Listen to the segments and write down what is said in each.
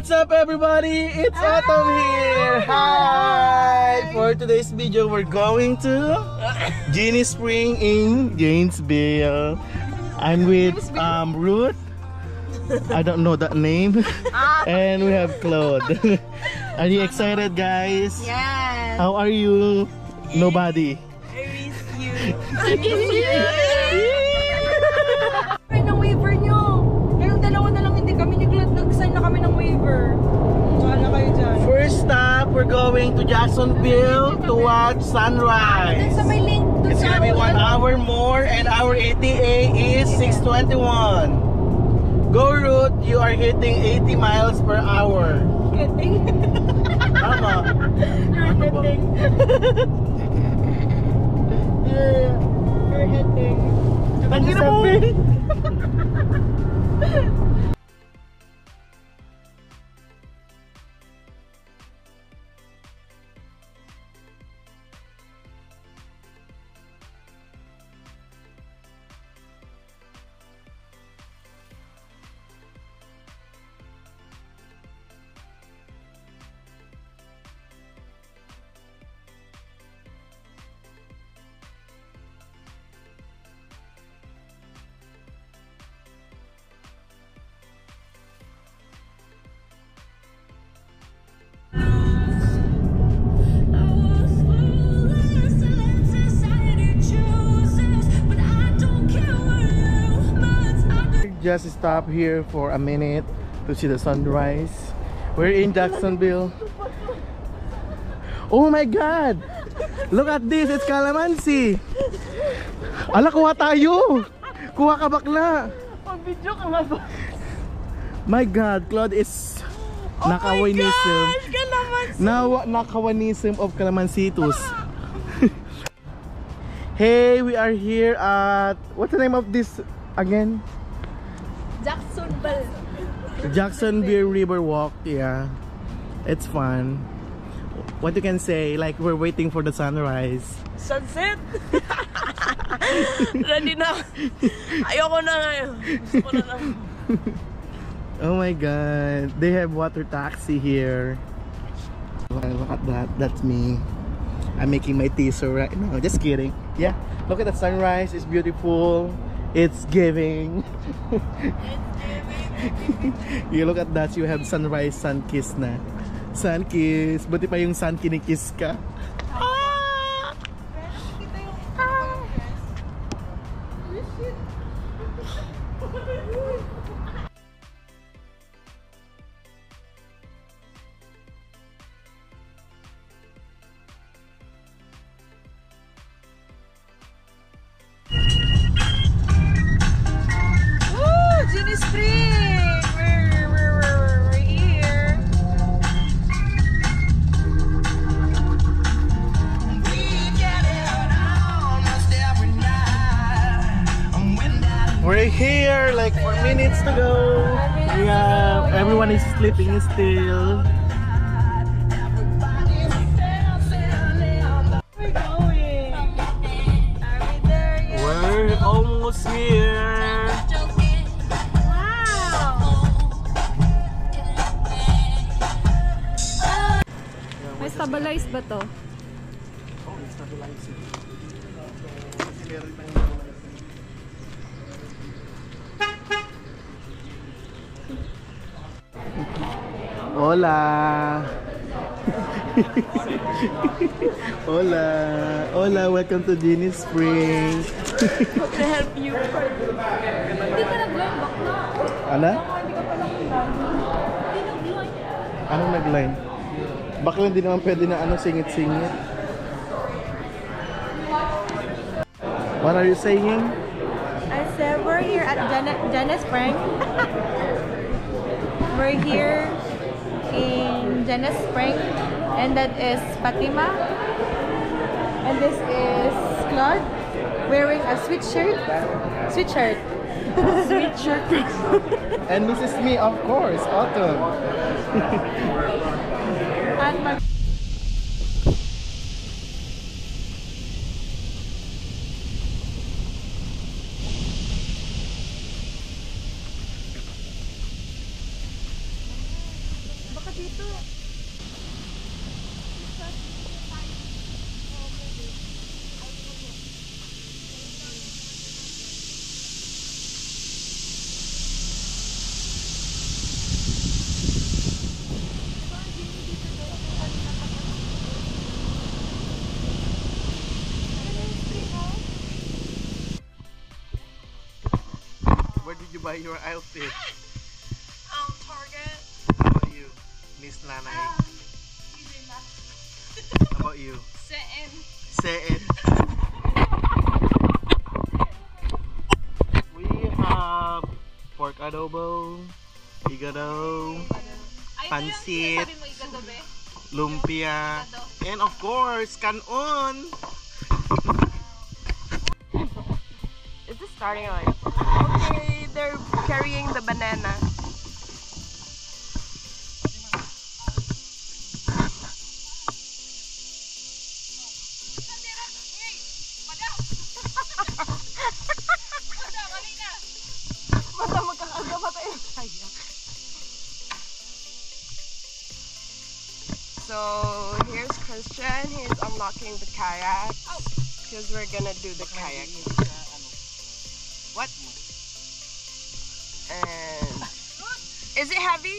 What's up everybody? It's Autumn here! Hi! For today's video, we're going to Genie Spring in Gainesville. I'm with Ruth. I don't know that name. And we have Claude. Are you excited, guys? Yes! How are you? Nobody. I miss you. I miss you. Ng waiver nyo. Kayong dalawa na lang hindi kami nag-sign na kami ng waiver. Saan na kayo dyan? First stop, we're going to Jacksonville to watch sunrise. Dun sa may link. It's gonna be 1 hour more and our ETA is 6:21. Go Ruth, you are hitting 80 miles per hour. Getting. Tama. You're getting. You're hitting. Tangina mo! Just stop here for a minute to see the sunrise. We're in Jacksonville. Oh my God! Look at this, it's calamansi. Ala, kuha tayo. Kuha ka bakla. Mag-video ka nga ba? My God, Claude is nakawanism. Nakawanism of calamansitos. Hey, we are here at, what's the name of this again? Jacksonville River Walk. Yeah, it's fun. What you can say, like we're waiting for the sunrise. Sunset? Ready na. Ayoko na ngayon. Gusto ko na lang. Oh my God, they have water taxi here. Look at that, that's me. I'm making my teaser right now. Just kidding. Yeah, look at the sunrise, it's beautiful. It's giving. You look at that, you have sunrise, sun kiss na. Sun kiss. Buti pa yung sun kinikiss ka. Genie Spring! We're here. We're here, like 4 minutes to go. Yeah, everyone is sleeping still. We're going. Are we there yet? We're almost here. May stabilize ba to? Oh, it's stabilizing. Hola. Hola. Hola, welcome to Genie Spring. How can I help you? Hindi ka nag-line back na. Ano? Hindi ka pa nag-line. Anong nag-line? Bakla hindi naman pwede na ano, singit-singit. What are you saying? I said we're here at Genie Spring. We're here in Genie Spring, and that is Fatima, and this is Claude wearing a sweatshirt. And this is me, of course, Autumn. And my buy your outfit? Target. How about you, Miss Lanay? How about you? Sein. Sein. We have pork adobo, igado, pansit, lumpia, and of course, kanon. Is this starting on? Okay, they're carrying the banana. So here's Christian, he's unlocking the kayak because we're gonna do the kayak. What? And is it heavy?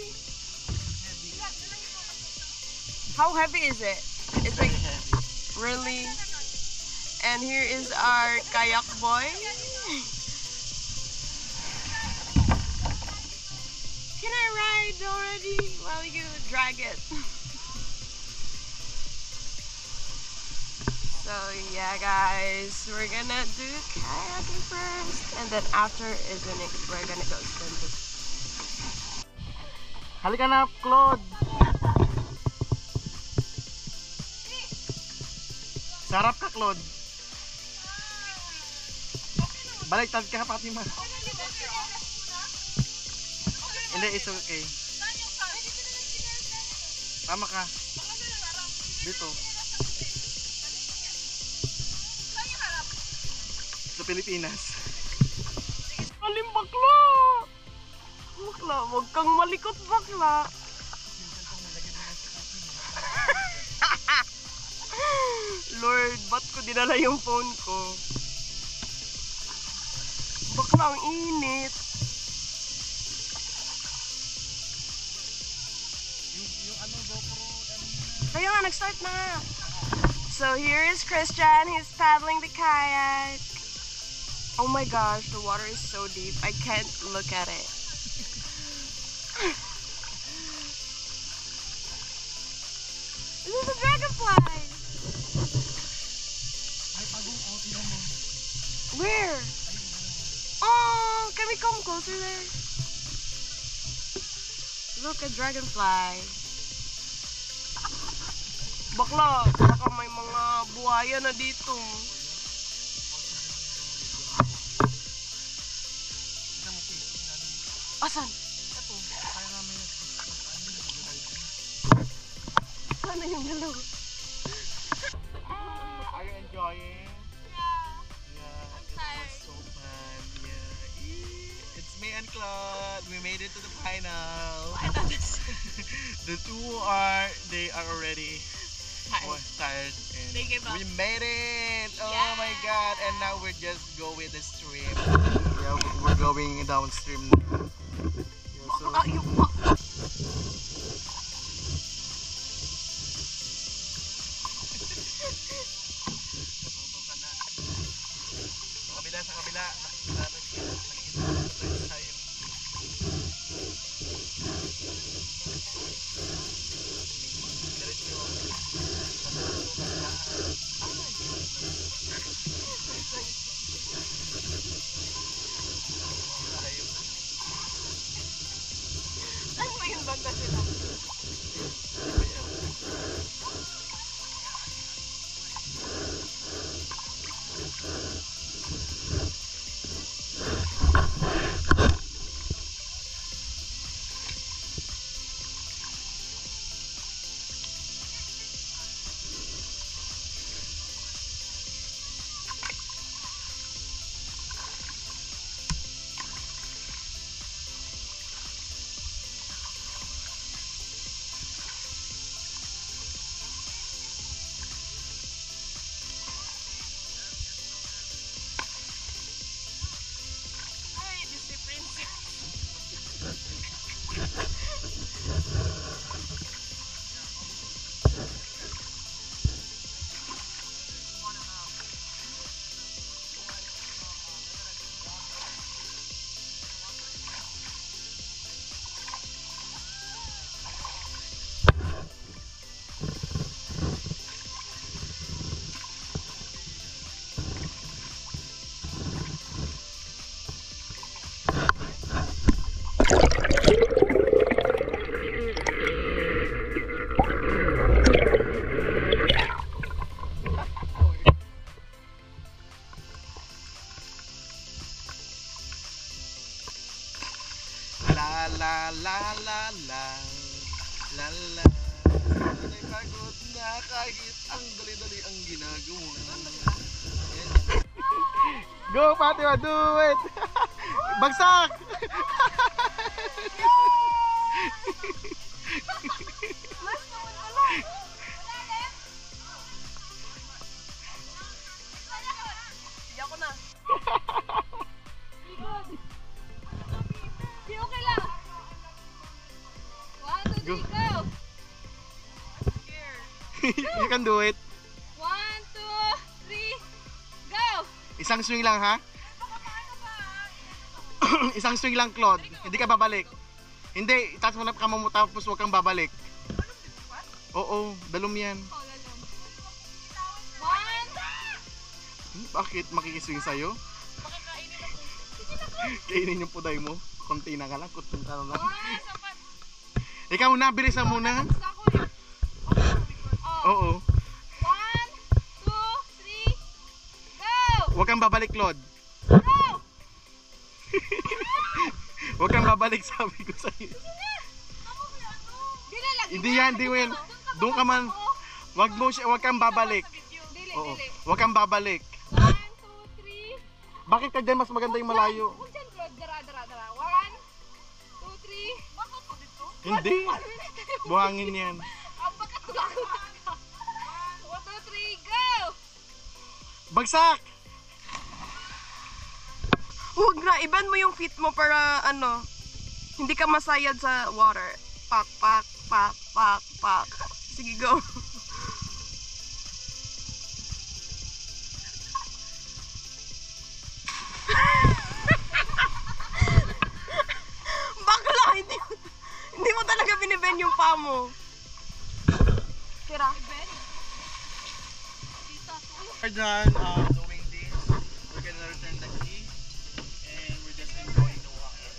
How heavy is it? It's like really. And here is our kayak boy. Can I ride already while you drag it? So yeah guys, we're gonna do kayaking first and then after we're gonna go swim. Halika na, Claude. Sarap ka, Claude. Baliktad ka, Fatima. Hindi, it's okay. Tama ka. Dito. Sa Pilipinas. Alim bakla! Bakla, huwag kang malikot bakla. Lord, ba't ko dinala yung phone ko? Bakla, ang init. Kaya nga, nag-start na. So here is Christian, he's paddling the kayak. Oh my gosh, the water is so deep. I can't look at it. This is a dragonfly. Where? Oh, can we come closer there? Look, a dragonfly. Bakla, baka may mga buhaya na dito. Asan? Ito, kaya namin. Ano yung dalaw? Are you enjoying? Yeah, it was so fun. Yeah. It's me and Claude. We made it to the final. The two they are already tired. And They gave up. We made it! Oh my god! And now we're just go with the stream. Yeah, we're going downstream. Yeah, so, sa kabila. Oh my la la la la la. Nakagod na kahit ang dali-dali ang ginagawa. Go Fatima, do it! Bagsak! Iyak ko na. Okay lang. 1, 2, 3, Go. go! You can do it. 1, 2, 3, go! Isang swing lang ha? Isang swing lang Claude. Hindi ka babalik. Hindi, itaas mo na kamay mo tapos huwag kang babalik. Oo, dalom yan. Oh, lalong. 1, Bakit makikiswing sa'yo? Kainin yung puday mo. Konti na ka lang, kutin ka lang. Ikaw na, bilisan mo na. Oo. 1, 2, 3, go! Huwag kang babalik, Claude. Go! Huwag kang babalik, sabi ko sa'yo. Hindi yan, di yan. Doon ka man. Huwag kang babalik. Dili, Oo. dili. Huwag kang babalik. 1, 2, 3. Bakit ka dyan mas maganda yung malayo? Kung dyan, Claude, dara. 1, 2, 3. Bakit ko dito? Hindi. Buhangin yan. Ang bakat ko lang. 1, 2, 3, go! Bagsak! Huwag na, i-bend mo yung feet mo para ano, hindi ka masayad sa water. Pak, pak, pak, pak, pak. Sige, go. Bakla, hindi mo talaga binibend yung paa mo. Kira. We're done doing this. We're gonna return the key and we're just enjoying the water.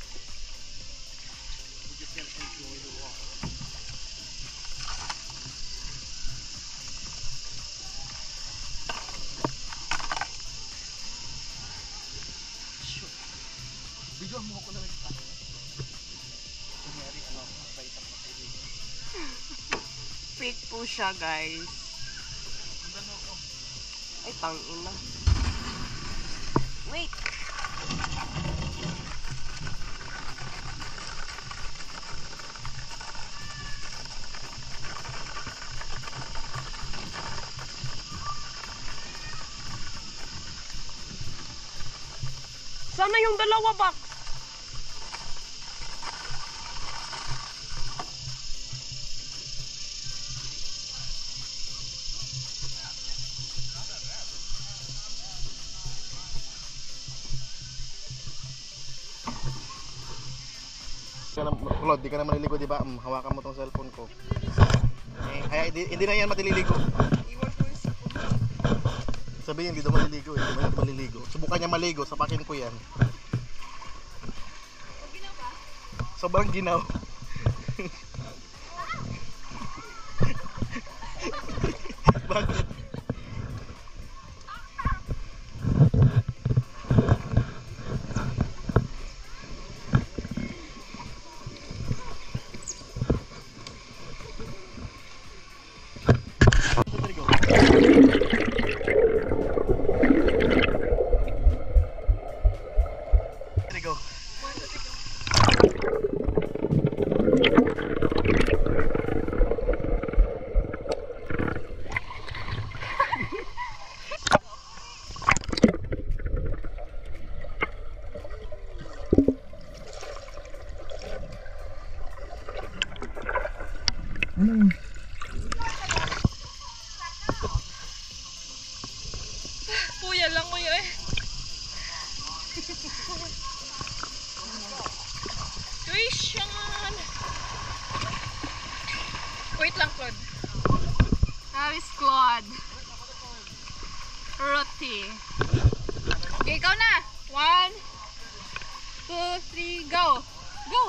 We're just gonna enjoy the water. Bigyan mo ako na nagtaka. Kunyari, mabait ako sa iyo. Fake po siya, guys. Ay, tangina. Wait. Sana yung dalawa box. Claude, di ka na maliligo, di ba? Hawakan mo tong cellphone ko. Hindi na yan matililigo. Sabihin, hindi daw maliligo. Hindi na maliligo. Subukan niya maligo, sapakin ko yan. Sobrang ginaw. Bakit? Kuya lang kuya eh. Tuition! Wait lang, Claude. That is Claude. Roti. Okay, ikaw na. 1, 2, 3, go! Go!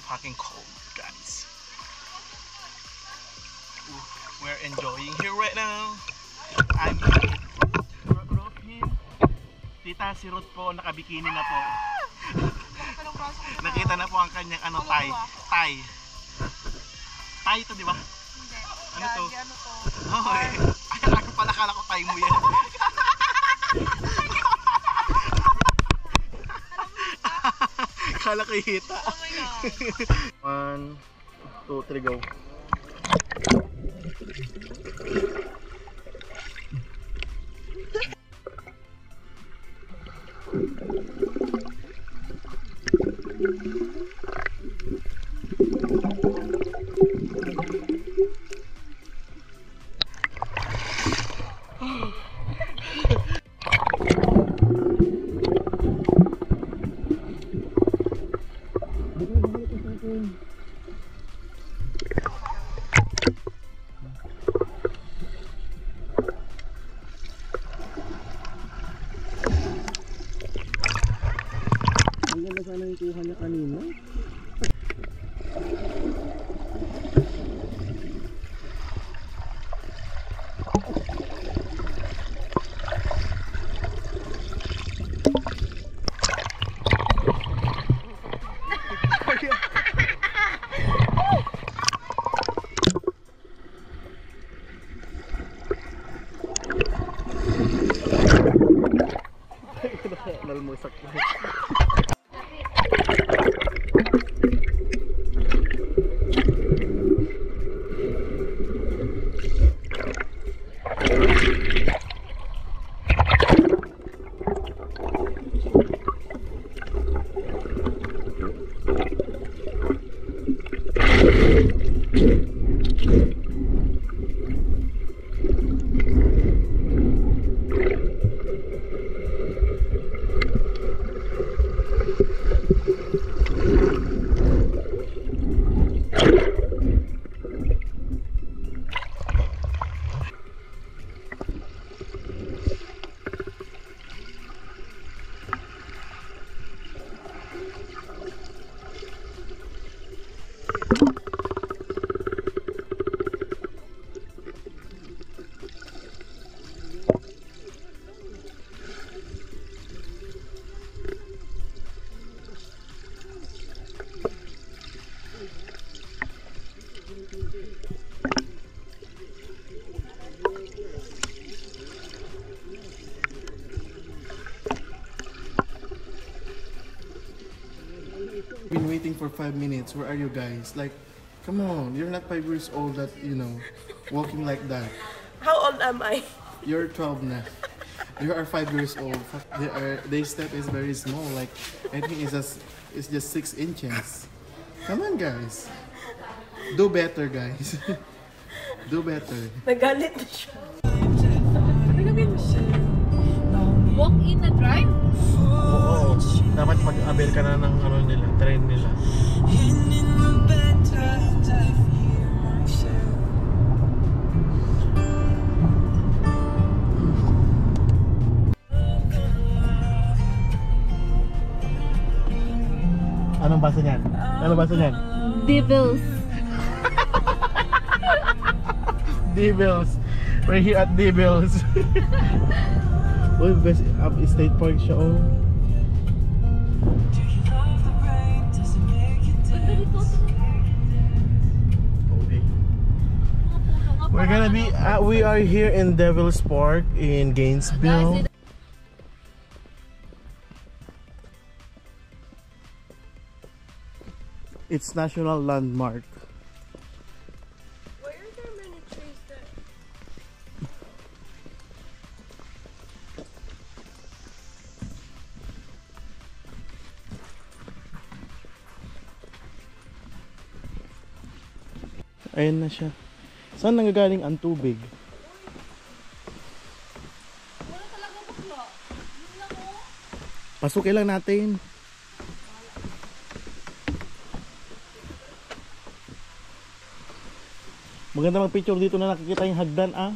fucking cold, guys. Ooh, we're enjoying here right now. I'm Ruth here. Tita, si Ruth po, nakabikini na po. Nakita na po ang kanyang ano, tie. Tie to, di ba? Hindi. Ano to? Ano to? Oh, ay, ako pala, kala ko tie mo yan. Kala ko hita. Oh my God. 1, 2, 3, go. Ang ganda sana yung kuha niya kanina. Nalmusak na. Been waiting for 5 minutes. Where are you guys? Like, come on, you're not 5 years old that, you know, walking like that. How old am I? You're 12 na. You are 5 years old. Their step is very small. Like, I think it's just 6 inches. Come on, guys. Do better, guys. Do better. Nagalit na siya. Walk in na drive? Oo. Dapat mag-avail ka na ng ano nila, train nila. Anong basa niyan? Anong basa niyan? Devils. Devils. We're here at Devils. Uy, best state park siya, oh. We're gonna be, we are here in Devils Park in Gainesville. It's national landmark. Why are there many trees there? Ayan na siya. Saan nanggagaling ang tubig? Wala talaga bakla. Yun lang oh. Pasukin lang natin. Maganda mag-picture dito na nakikita yung hagdan, ah.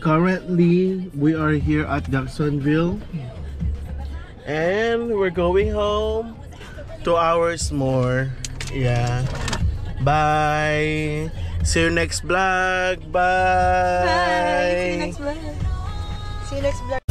Currently, we are here at Jacksonville. And we're going home. 2 hours more. Yeah. Bye. See you next vlog. Bye. Bye. See you next vlog. See you next vlog.